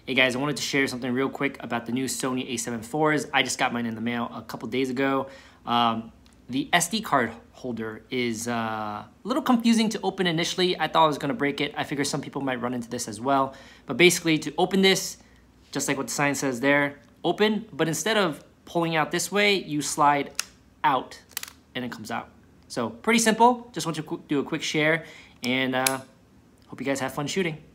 Hey guys, I wanted to share something real quick about the new Sony a7IVs. I just got mine in the mail a couple days ago. The SD card holder is a little confusing to open initially. I thought I was gonna break it. I figure some people might run into this as well. But basically to open this, just like what the sign says there, open, but instead of pulling out this way, you slide out and it comes out. So pretty simple. Just want to do a quick share and hope you guys have fun shooting.